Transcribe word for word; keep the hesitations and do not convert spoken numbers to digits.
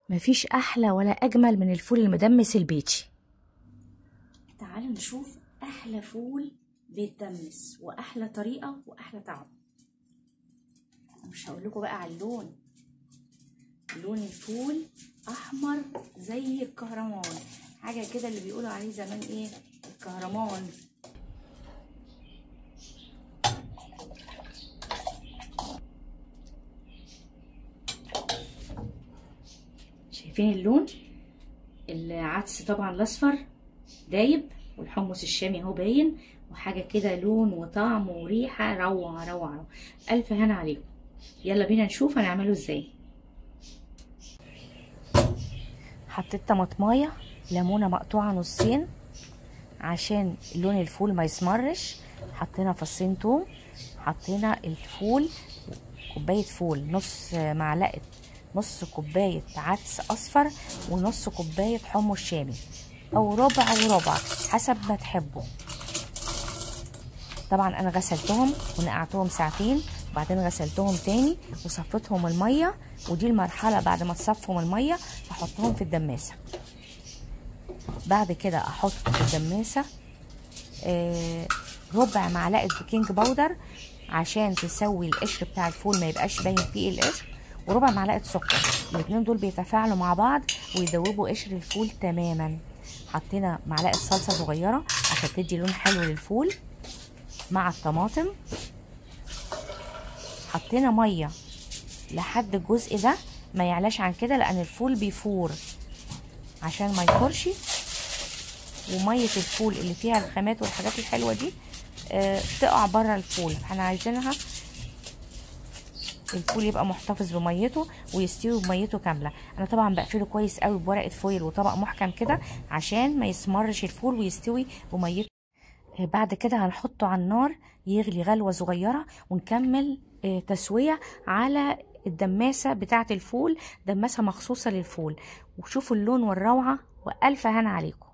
مفيش احلى ولا اجمل من الفول المدمس البيتي. تعالوا نشوف احلى فول بيتدمس واحلى طريقه واحلى طعم. مش هقول لكم بقى على اللون، لون الفول احمر زي الكهرمان، حاجه كده اللي بيقولوا عليه زمان ايه، الكهرمان. شايفين اللون؟ العدس طبعا الاصفر دايب، والحمص الشامي اهو باين، وحاجه كده لون وطعم وريحه روعه روعه. الف هنا عليكم. يلا بينا نشوف هنعمله ازاي. حطيت طماطمايه، ليمونه مقطوعه نصين عشان لون الفول ما يسمرش، حطينا فصين توم، حطينا الفول كوبايه فول، نص معلقه نص كوبايه عدس اصفر، ونص كوبايه حمص شامي، او ربع وربع حسب ما تحبوا. طبعا انا غسلتهم ونقعتهم ساعتين، وبعدين غسلتهم تاني وصفيتهم الميه، ودي المرحله بعد ما تصفهم الميه احطهم في الدماسه. بعد كده احط في الدماسه آه ربع معلقه بيكنج باودر عشان تسوي القشر بتاع الفول ما يبقاش باين فيه القشر، وربع معلقه سكر. الاتنين دول بيتفاعلوا مع بعض ويدوبوا قشر الفول تماما. حطينا معلقه صلصه صغيره عشان تدي لون حلو للفول مع الطماطم. حطينا ميه لحد الجزء ده ما يعلاش عن كده، لان الفول بيفور عشان ما يفورش، وميه الفول اللي فيها الخامات والحاجات الحلوه دي آه تقع بره الفول. احنا عايزينها الفول يبقى محتفظ بميته ويستوي بميته كامله. انا طبعا بقفله كويس قوي بورقه فويل وطبق محكم كده عشان ما يسمرش الفول ويستوي بميته. بعد كده هنحطه على النار يغلي غلوه صغيره، ونكمل تسويه على الدماسه بتاعه الفول، دماسه مخصوصه للفول. وشوفوا اللون والروعه، والف هنا عليكم.